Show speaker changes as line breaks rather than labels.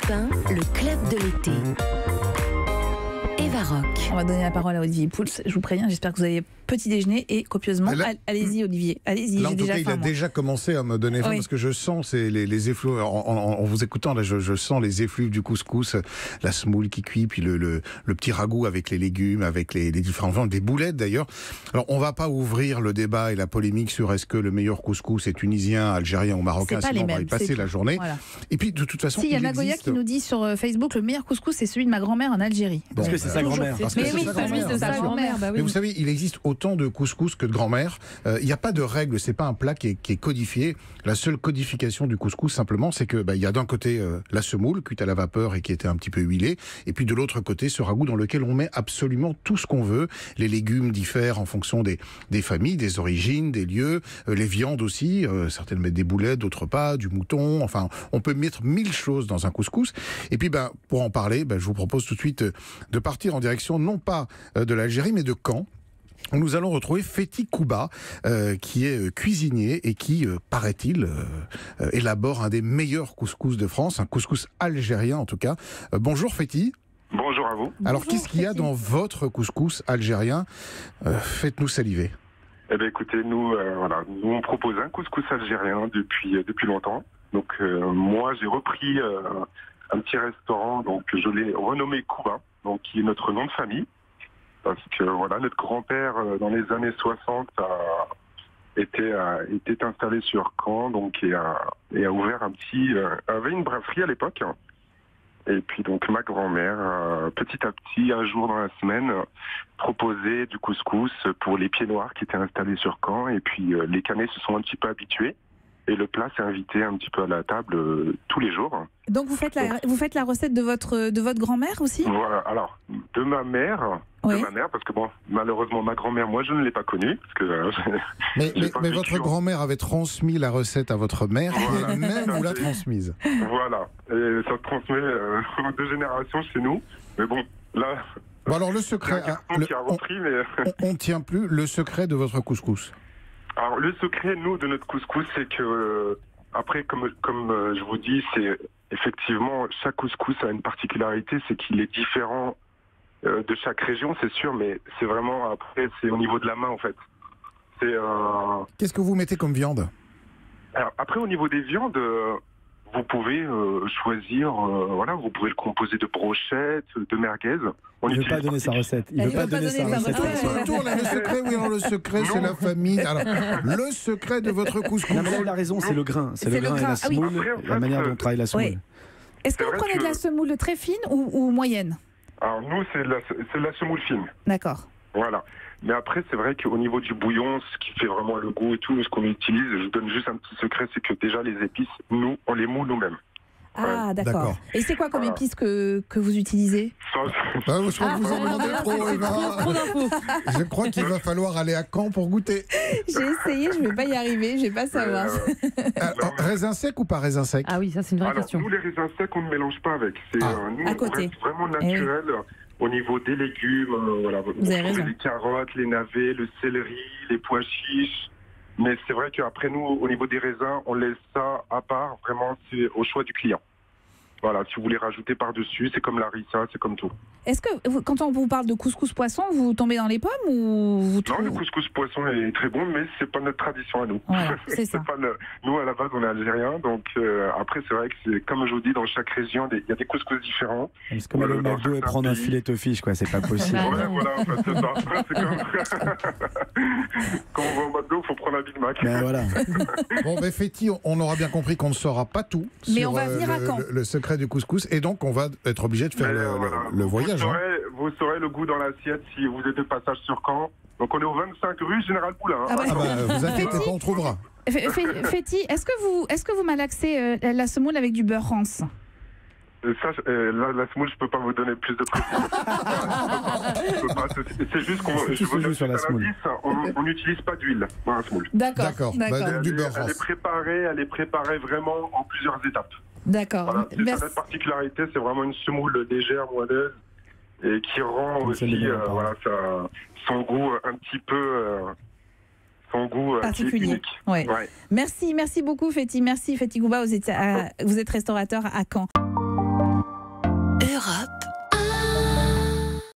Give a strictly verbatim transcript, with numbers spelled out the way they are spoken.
Europe un, le club de l'été. Eva Rock.
On va donner la parole à Olivier Pouls. Je vous préviens, j'espère que vous avez petit déjeuner et copieusement.
Là,
allez-y, Olivier. Allez-y.
Là, en
j'ai
tout
déjà
cas, il
faim,
a
moi.
déjà commencé à me donner faim
Oui.
parce que je sens c'est les, les effluves. En, en, en vous écoutant, là, je, je sens les effluves du couscous, la semoule qui cuit, puis le, le, le petit ragoût avec les légumes, avec les, les différents viandes, des boulettes d'ailleurs. Alors, on va pas ouvrir le débat et la polémique sur est-ce que le meilleur couscous est tunisien, algérien ou marocain.
C'est pas
Sinon,
les
on va y
mêmes,
passer
c'est
la
tout.
journée.
Voilà.
Et puis, de toute façon,
Si, il y a
il
Nagoya
existe...
qui nous dit sur Facebook le meilleur couscous, c'est celui de ma grand-mère en Algérie.
Bon,
Parce que c'est sa
Toujours
grand-mère.
fait.
Parce que
Mais
c'est
oui,
sa
celui
grand-mère,
de sa
bien sûr.
grand-mère. Bah oui.
Mais vous savez, il existe autant de couscous que de grand-mère. Euh, Il n'y a pas de règle, c'est pas un plat qui est, qui est codifié. La seule codification du couscous, simplement, c'est que bah, il y a d'un côté euh, la semoule cuite à la vapeur et qui était un petit peu huilée, et puis de l'autre côté ce ragoût dans lequel on met absolument tout ce qu'on veut. Les légumes diffèrent en fonction des, des familles, des origines, des lieux, euh, les viandes aussi. Euh, certaines mettent des boulettes, d'autres pas, du mouton. Enfin, on peut mettre mille choses dans un couscous. Et puis, bah, pour en parler, bah, je vous propose tout de suite euh, de partir en direction non pas euh, de l'Algérie, mais de Caen. Nous allons retrouver Fethi Kouba, euh, qui est euh, cuisinier et qui, euh, paraît-il, euh, euh, élabore un des meilleurs couscous de France, un couscous algérien en tout cas. Euh, bonjour Fethi.
Bonjour à vous.
Alors
Bonjour,
qu'est-ce qu'il y a
Fethi.
dans votre couscous algérien? euh, Faites-nous saliver.
Eh bien écoutez, nous, euh, voilà, nous on propose un couscous algérien depuis, euh, depuis longtemps. Donc euh, moi j'ai repris euh, un petit restaurant, donc je l'ai renommé Kouba, donc qui est notre nom de famille. Parce que voilà, notre grand-père euh, dans les années soixante a, était, a, était installé sur Caen, donc et a, et a ouvert un petit, euh, avait une brasserie à l'époque. Et puis donc ma grand-mère, euh, petit à petit, un jour dans la semaine, euh, proposait du couscous pour les pieds noirs qui étaient installés sur Caen. Et puis euh, les Canets se sont un petit peu habitués. Et le plat s'est invité un petit peu à la table euh, tous les jours.
Donc vous faites la, vous faites la recette de votre, de votre grand-mère aussi?
Voilà, alors, de ma mère,
Oui.
de ma mère, parce que bon, malheureusement, ma grand-mère, moi, je ne l'ai pas connue, parce que euh,
Mais,
j'ai
mais,
pas
mais
vécu
votre
en-
grand-mère avait transmis la recette à votre mère,
Voilà.
et elle-même vous l'a transmise.
Voilà, et ça se transmet euh, en deux générations chez nous. Mais bon, là,
Bon alors le
c'est un
secret, hein,
garçon
le-
qui a
on-
repris, mais...
on ne tient plus le secret de votre couscous.
Alors, le secret, nous, de notre couscous, c'est que, euh, après, comme, comme euh, je vous dis, c'est effectivement, chaque couscous a une particularité, c'est qu'il est différent euh, de chaque région, c'est sûr, mais c'est vraiment, après, c'est au niveau de la main, en fait. C'est... Euh,
Qu'est-ce que vous mettez comme viande?
Alors après, au niveau des viandes, euh, vous pouvez euh, choisir, euh, voilà, vous pouvez le composer de brochettes, de merguez. On
Il ne veut
utilise
pas donner sa recette. Il ne
Elle
veut pas donner sa recette.
recette.
Attention,
ouais.
tourne, là, le secret, oui, alors le secret, c'est la famille. Alors, le secret de votre couscous.
Non, mais là, il a raison, c'est le grain. C'est
C'est
le
le
grain et
grain.
la
Ah oui.
semoule,
Après, en
la
fait,
manière
euh,
dont on travaille la semoule.
Oui. Est-ce que
C'est
vous
vrai
prenez
que-
de la semoule très fine ou, ou moyenne?
Alors nous, c'est de la, c'est de la semoule fine.
D'accord.
Voilà. Mais après, c'est vrai qu'au niveau du bouillon, ce qui fait vraiment le goût et tout, ce qu'on utilise, je vous donne juste un petit secret, c'est que déjà les épices, nous, on les moule nous-mêmes.
Ah, d'accord.
D'accord.
Et c'est quoi comme
Voilà.
épices que, que vous utilisez?
Ça,
Ah, je crois que vous en demandez trop, Eva. Je crois qu'il va falloir aller à Caen pour goûter.
J'ai essayé, je ne vais pas y arriver, je vais pas savoir.
euh,
Alors, raisin sec ou pas raisin sec?
Ah oui, ça c'est une vraie
alors,
question.
nous, les raisins secs, on ne mélange pas avec. C'est,
Ah.
euh, nous,
À
on
côté.
reste vraiment
Eh oui.
naturel au niveau des légumes. euh, voilà. Vous
avez
trouvez
raison.
les carottes, les navets, le céleri, les pois chiches. Mais c'est vrai qu'après, nous, au niveau des raisins, on laisse ça à part. Vraiment, c'est au choix du client. Voilà, si vous voulez rajouter par-dessus, c'est comme la harissa, c'est comme tout.
Est-ce que, vous- quand on vous parle de couscous poisson, vous tombez dans les pommes ou vous
Non,
trouvez...
le couscous poisson est très bon, mais c'est pas notre tradition à nous.
Voilà, c'est ça.
pas le- Nous, à la base, on est algériens, donc euh, après, c'est vrai que c'est comme je vous dis, dans chaque région, des- il y a des couscous différents.
C'est comme aller au
Dans
McDo et
certains
prendre un
pays.
filet de fish, quoi. C'est pas possible.
Bah,
Ouais,
non.
voilà, en fait, c'est ça. C'est comme... Quand on va au McDo, il faut prendre un Big Mac.
Mais voilà.
Bon, ben Fethi, on aura bien compris qu'on ne saura pas tout
Mais
sur
on va venir à
le,
Caen.
le- le secret du couscous, et donc on va être obligé de faire
Mais,
le,
euh,
le-
voilà.
le
Vous
voyage. hein.
saurez, vous saurez le goût dans l'assiette si vous êtes de passage sur Caen. Donc on est au vingt-cinq rue Général Poulain. hein.
Ah ouais.
Ah bah, vous inquiétez pas, on trouvera.
F- F- Fethi, est-ce que vous, est-ce que vous malaxez euh, la semoule avec du beurre rance?
Euh, Ça, je- euh, là, la semoule, je peux pas vous donner plus de précision. Je peux pas, c'est- c'est juste qu'on
Tout
je
se
vous
joue
donne
sur la
juste un
semoule.
indice, on on n'utilise pas d'huile dans la semoule.
D'accord.
D'accord.
D'accord.
Bah, du
Elle,
beurre
est, elle
rance.
est préparée, elle est préparée vraiment en plusieurs étapes.
D'accord.
Voilà, c'est ça
Merci.
notre particularité, c'est vraiment une semoule légère, moelleuse, et qui rend
Comme celle de
aussi
mes
euh,
parents.
voilà, ça- son goût un petit peu, euh, son goût euh, qui est
Particulier.
unique.
Ouais.
Ouais.
Merci, merci beaucoup Fethi. Merci Fethi Kouba, vous êtes, à- vous êtes restaurateur à Caen.